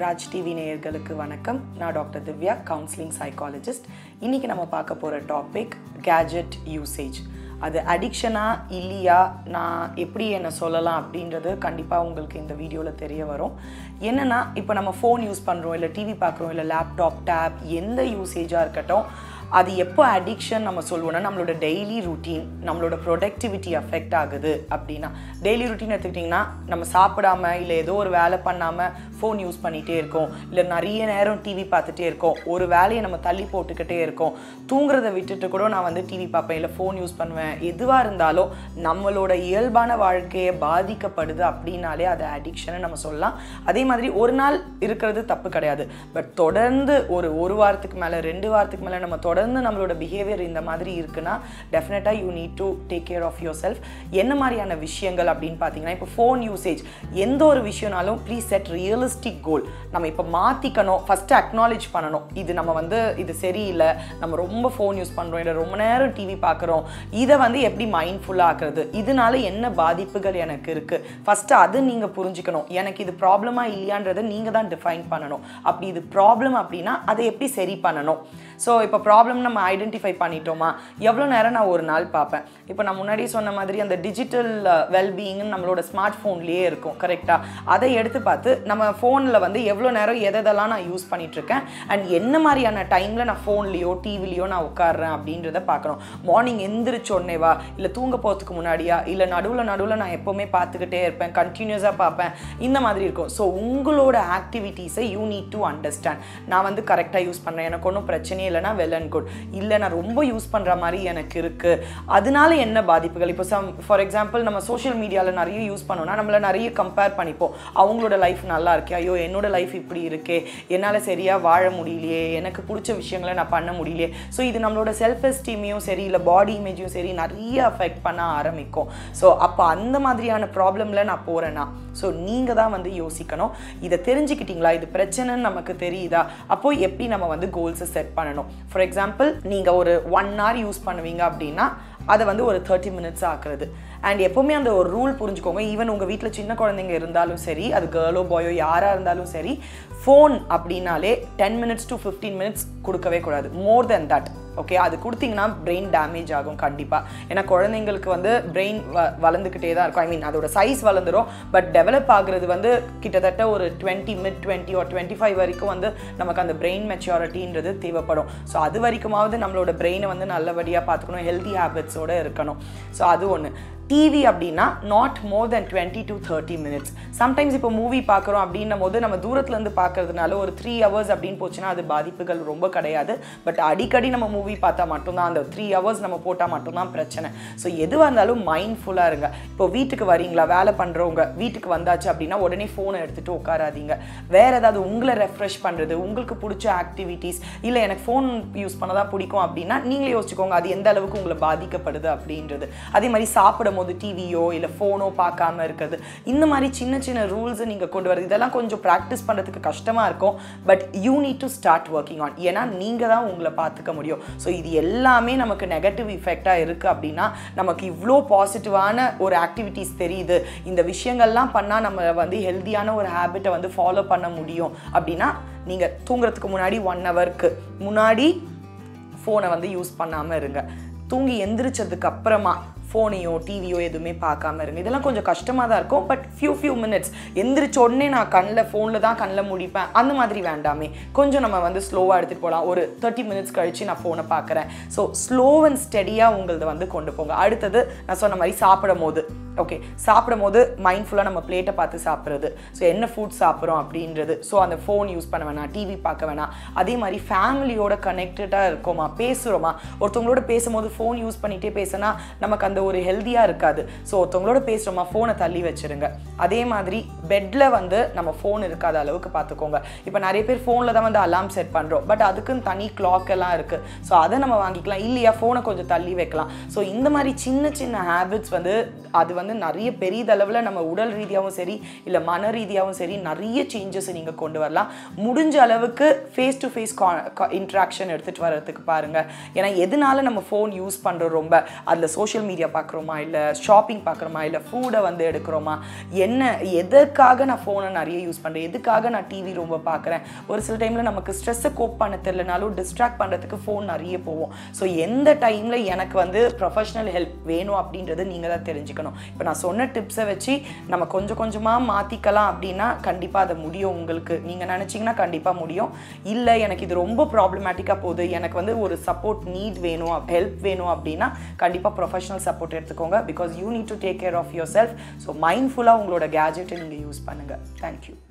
Raj Tv நேயர்களுக்கு வணக்கம். நான் டாக்டர் திவ்யா, கவுன்சிலிங் சைக்காலஜிஸ்ட். இன்னைக்கு நம்ம பார்க்க போற டாபிக் கேஜெட் யூசேஜ். அது அடிக்ஷனா இல்லையா, நான் எப்படி என்ன சொல்லலாம் அப்படின்றது கண்டிப்பாக உங்களுக்கு இந்த வீடியோவில் தெரிய வரும். என்னென்னா, இப்போ நம்ம ஃபோன் யூஸ் பண்ணுறோம், இல்லை டிவி பார்க்குறோம், இல்லை லேப்டாப், டேப், எந்த யூசேஜாக இருக்கட்டும், அது எப்போ அடிக்ஷன் நம்ம சொல்லுவோம்னா, நம்மளோட டெய்லி ரூட்டீன், நம்மளோட ப்ரொடக்டிவிட்டி அஃபெக்ட் ஆகுது அப்படின்னா. டெய்லி ரூட்டீன் எடுத்துக்கிட்டிங்கன்னா, நம்ம சாப்பிடாம இல்லை ஏதோ ஒரு வேலை பண்ணாமல் ஃபோன் யூஸ் பண்ணிகிட்டே இருக்கோம், இல்லை நிறைய நேரம் டிவி பார்த்துட்டே இருக்கோம், ஒரு வேலையை நம்ம தள்ளி போட்டுக்கிட்டே இருக்கோம், தூங்குறதை விட்டுட்டு கூட நான் வந்து டிவி பார்ப்பேன், இல்லை ஃபோன் யூஸ் பண்ணுவேன், எதுவாக இருந்தாலும் நம்மளோட இயல்பான வாழ்க்கையை பாதிக்கப்படுது அப்படின்னாலே அது அடிக்ஷன்னு நம்ம சொல்லலாம். அதே மாதிரி ஒரு நாள் இருக்கிறது தப்பு கிடையாது, பட் தொடர்ந்து ஒரு வாரத்துக்கு மேலே 2 வாரத்துக்கு மேலே நம்ம தொடர்ந்து நம்மளோட பிஹேவியர் இந்த மாதிரி இருக்குன்னா டெஃபினட்டாக you need to take care of yourself. என்ன மாதிரியான விஷயங்கள் அப்படின்னு பார்த்தீங்கன்னா, இப்போ ஃபோன் யூசேஜ் எந்த ஒரு விஷயம்னாலும் ப்ளீஸ் செட் ரியலிஸ்டிக் கோல். நம்ம இப்போ மாற்றிக்கணும், ஃபஸ்ட்டு அக்னாலேஜ் பண்ணணும், இது நம்ம வந்து இது சரியில்லை, நம்ம ரொம்ப ஃபோன் யூஸ் பண்ணுறோம், இல்லை ரொம்ப நேரம் டிவி பார்க்குறோம், இதை வந்து எப்படி மைண்ட்ஃபுல்லாக ஆக்குறது, இதனால என்ன பாதிப்புகள் எனக்கு இருக்குது, ஃபஸ்ட்டு அது நீங்கள் புரிஞ்சுக்கணும். எனக்கு இது ப்ராப்ளமாக இல்லையான்றதை நீங்கள் தான் டிஃபைன் பண்ணணும். அப்படி இது ப்ராப்ளம் அப்படின்னா அதை எப்படி சரி பண்ணணும். ஸோ இப்போ ப்ராப்ளம் நம்ம ஐடென்டிஃபை பண்ணிட்டோமா, எவ்வளோ நேரம் நான் ஒரு நாள் பார்ப்பேன். இப்போ நான் முன்னாடியே சொன்ன மாதிரி அந்த டிஜிட்டல் வெல்பீயிங்னு நம்மளோட ஸ்மார்ட் ஃபோன்லேயே இருக்கும், கரெக்டாக. அதை எடுத்து பார்த்து நம்ம ஃபோனில் வந்து எவ்வளோ நேரம் எதெல்லாம் நான் யூஸ் பண்ணிகிட்ருக்கேன், அண்ட் என்ன மாதிரியான டைமில் நான் ஃபோன்லேயோ டிவிலையோ நான் உட்காடுறேன் அப்படின்றத பார்க்கணும். மார்னிங் எந்திரிச்சோடனேவா, இல்லை தூங்க போகிறதுக்கு முன்னாடியா, இல்லை நடுவில் நான் எப்போவுமே பார்த்துக்கிட்டே இருப்பேன், கண்டினியூஸாக பார்ப்பேன், இந்த மாதிரி இருக்கும். ஸோ உங்களோட ஆக்டிவிட்டீஸை யூ நீட் டு அண்டர்ஸ்டாண்ட். நான் வந்து கரெக்டாக யூஸ் பண்ணுறேன், எனக்கு ஒன்றும் பிரச்சனையே இல்லைனா வெல் அண்ட் குட். இல்லை நான் ரொம்ப யூஸ் பண்ணுற மாதிரி எனக்கு இருக்குது, அதனால என்ன பாதிப்புகள். இப்போ ஃபார் எக்ஸாம்பிள் நம்ம சோஷியல் மீடியாவில் நிறைய யூஸ் பண்ணோன்னா நம்மளை நிறைய கம்பேர் பண்ணிப்போம். அவங்களோட லைஃப் நல்லா இருக்கே, ஐயோ என்னோட லைஃப் இப்படி இருக்கே, என்னால் சரியாக வாழ முடியலையே, எனக்கு பிடிச்ச விஷயங்களை நான் பண்ண முடியலையே. ஸோ இது நம்மளோட செல்ஃப் எஸ்டீமையும் சரி, இல்லை பாடி இமேஜையும் சரி நிறைய அஃபெக்ட் பண்ண ஆரம்பிக்கும். ஸோ அப்போ அந்த மாதிரியான ப்ராப்ளமில் நான் போகிறேன்னா, ஸோ நீங்கள் தான் வந்து யோசிக்கணும். இதை தெரிஞ்சுக்கிட்டீங்களா, இது பிரச்சனைன்னு நமக்கு தெரியுதா, அப்போ எப்படி நம்ம வந்து கோல்ஸை செட் பண்ணணும். ஃபார் எக்ஸாம்பிள், நீங்கள் ஒரு 1 hour யூஸ் பண்ணுவீங்க அப்படின்னா அதை வந்து ஒரு 30 minutes ஆக்குறது. அண்ட் எப்போவுமே அந்த ஒரு ரூல் புரிஞ்சுக்கோங்க. ஈவன் உங்கள் வீட்டில் சின்ன குழந்தைங்க இருந்தாலும் சரி, அது கேர்ளோ பாயோ யாராக இருந்தாலும் சரி, ஃபோன் அப்படின்னாலே 10 minutes to 15 minutes கொடுக்கவே கூடாது, மோர் தென் தட். ஓகே, அது கொடுத்தீங்கன்னா பிரெயின் டேமேஜ் ஆகும் கண்டிப்பாக. ஏன்னா குழந்தைங்களுக்கு வந்து பிரெயின் வளர்ந்துக்கிட்டே தான் இருக்கும். ஐ மீன் அதோட சைஸ் வளர்ந்துடும், பட் டெவலப் ஆகுறது வந்து கிட்டத்தட்ட ஒரு 20 or 25 வரைக்கும் வந்து நமக்கு அந்த பிரெயின் மெச்சூரிட்டின்றது தேவைப்படும். ஸோ அது வரைக்குமாவது நம்மளோட பிரெயினை வந்து நல்லபடியாக பார்த்துக்கணும், ஹெல்தி ஹேபிட்ஸோடு இருக்கணும். ஸோ அது ஒன்று. டிவி அப்படின்னா not more than 20 to 30 minutes. Sometimes இப்போ மூவி பார்க்குறோம் அப்படின்னும் போது நம்ம தூரத்துலேருந்து பார்க்கறதுனால ஒரு 3 hours அப்படின்னு போச்சுன்னா அது பாதிப்புகள் ரொம்ப கிடையாது. பட் அடிக்கடி நம்ம மூவி பார்த்தா மட்டும்தான், அந்த 3 hours நம்ம போட்டால் மட்டும்தான் பிரச்சனை. ஸோ எதுவாக இருந்தாலும் மைண்ட்ஃபுல்லாக இருங்க. இப்போ வீட்டுக்கு வரீங்களா, வேலை பண்ணுறவங்க வீட்டுக்கு வந்தாச்சு அப்படின்னா உடனே ஃபோனை எடுத்துகிட்டு உட்காராதீங்க. வேறு ஏதாவது உங்களை ரெஃப்ரெஷ் பண்ணுறது, உங்களுக்கு பிடிச்ச ஆக்டிவிட்டீஸ், இல்லை எனக்கு ஃபோன் யூஸ் பண்ணதான் பிடிக்கும் அப்படின்னா நீங்களே யோசிச்சுக்கோங்க அது எந்த அளவுக்கு உங்களை பாதிக்கப்படுது அப்படின்றது. அதே மாதிரி சாப்பிடும் போது டிவியோ இல்லை ஃபோனோ பார்க்காம இருக்கிறது, இந்த மாதிரி சின்ன சின்ன ரூல்ஸை நீங்கள் கொண்டு வரது, இதெல்லாம் கொஞ்சம் ப்ராக்டிஸ் பண்ணுறதுக்கு கஷ்டமாக இருக்கும். But you need to start working on. ஏன்னா நீங்கள் தான் உங்களை பார்த்துக்க முடியும். ஸோ இது எல்லாமே நமக்கு நெகட்டிவ் இஃபெக்டாக இருக்குது அப்படின்னா, நமக்கு இவ்வளோ பாசிட்டிவான ஒரு ஆக்டிவிட்டீஸ் தெரியுது, இந்த விஷயங்கள்லாம் பண்ணால் நம்ம வந்து ஹெல்த்தியான ஒரு ஹேபிட்டை வந்து ஃபாலோ பண்ண முடியும் அப்படின்னா, நீங்கள் தூங்குறதுக்கு முன்னாடி 1 hourக்கு முன்னாடி ஃபோனை வந்து யூஸ் பண்ணாமல் இருங்க. தூங்கி எந்திரிச்சதுக்கு அப்புறமா ஃபோனையோ டிவியோ எதுவுமே பார்க்காம இருங்க. இதெல்லாம் கொஞ்சம் கஷ்டமாக தான் இருக்கும், பட் ஃபியூ மினிட்ஸ். எந்திரிச்ச உடனே நான் ஃபோனில் தான் கண்ணில் முடிப்பேன் அந்த மாதிரி வேண்டாமே. கொஞ்சம் நம்ம வந்து ஸ்லோவாக எடுத்துகிட்டு போகலாம். ஒரு 30 minutes கழித்து நான் ஃபோனை பார்க்குறேன். ஸோ ஸ்லோ அண்ட் ஸ்டெடியாக உங்களது வந்து கொண்டு போங்க. அடுத்தது நான் சொன்ன மாதிரி சாப்பிடும் போது, ஓகே, சாப்பிடும் போது மைண்ட்ஃபுல்லாக நம்ம பிளேட்டை பார்த்து சாப்பிட்றது, ஸோ என்ன ஃபுட் சாப்பிட்றோம் அப்படின்றது. ஸோ அந்த ஃபோன் யூஸ் பண்ண வேணாம், டிவி பார்க்க வேணாம். அதே மாதிரி ஃபேமிலியோட கனெக்டடாக இருக்கோமா, பேசுகிறோமா. ஒருத்தவங்களோட பேசும்போது ஃபோன் யூஸ் பண்ணிகிட்டே பேசினா நமக்கு அந்த ஒரு ஹெல்த்தியாக இருக்காது. ஸோ ஒருத்தவங்களோட பேசுகிறோமா, ஃபோனை தள்ளி வச்சுருங்க. அதே மாதிரி பெட்டில் வந்து நம்ம ஃபோன் இருக்காத அளவுக்கு பார்த்துக்கோங்க. இப்போ நிறைய பேர் ஃபோனில் தான் வந்து அலாம் செட் பண்ணுறோம், பட் அதுக்குன்னு தனி கிளாக் எல்லாம் இருக்குது. ஸோ அதை நம்ம வாங்கிக்கலாம், இல்லையா ஃபோனை கொஞ்சம் தள்ளி வைக்கலாம். ஸோ இந்த மாதிரி சின்ன சின்ன ஹேபிட்ஸ் வந்து அது வந்து வந்து நிறைய பெரிதளவில் நம்ம உடல் ரீதியாகவும் சரி இல்லை மன ரீதியாகவும் சரி நிறைய சேஞ்சஸை நீங்கள் கொண்டு வரலாம். முடிஞ்ச அளவுக்கு ஃபேஸ் டு ஃபேஸ் இன்ட்ராக்ஷன் எடுத்துகிட்டு வர்றதுக்கு பாருங்கள். ஏன்னா எதனால நம்ம ஃபோன் யூஸ் பண்ணுறோம், ரொம்ப அதில் சோஷியல் மீடியா பார்க்குறோமா, இல்லை ஷாப்பிங் பார்க்குறோமா, இல்லை ஃபுட்டை வந்து எடுக்கிறோமா, என்ன எதுக்காக நான் ஃபோனை நிறைய யூஸ் பண்ணுறேன், எதுக்காக நான் டிவி ரொம்ப பார்க்குறேன். ஒரு சில டைமில் நமக்கு ஸ்ட்ரெஸ்ஸை கோப் பண்ண தெரியலனாலும் டிஸ்ட்ராக்ட் பண்ணுறதுக்கு ஃபோன் நிறைய போவோம். ஸோ எந்த டைமில் எனக்கு வந்து ப்ரொஃபஷ்னல் ஹெல்ப் வேணும் அப்படின்றது நீங்கள் தான் தெரிஞ்சுக்கணும். இப்போ நான் சொன்ன டிப்ஸை வச்சு நம்ம கொஞ்சம் கொஞ்சமாக மாற்றிக்கலாம் அப்படின்னா கண்டிப்பாக அதை முடியும். உங்களுக்கு நீங்கள் நினச்சிங்கன்னா கண்டிப்பாக முடியும். இல்லை எனக்கு இது ரொம்ப ப்ராப்ளமேட்டிக்காக போகுது, எனக்கு வந்து ஒரு சப்போர்ட் நீட் வேணும், ஹெல்ப் வேணும் அப்படின்னா கண்டிப்பாக ப்ரொஃபஷனல் சப்போர்ட் எடுத்துக்கோங்க. Because you need to take care of yourself. So மைண்ட்ஃபுல்லாக உங்களோட கேஜெட்டை நீங்கள் யூஸ் பண்ணுங்கள். தேங்க்யூ.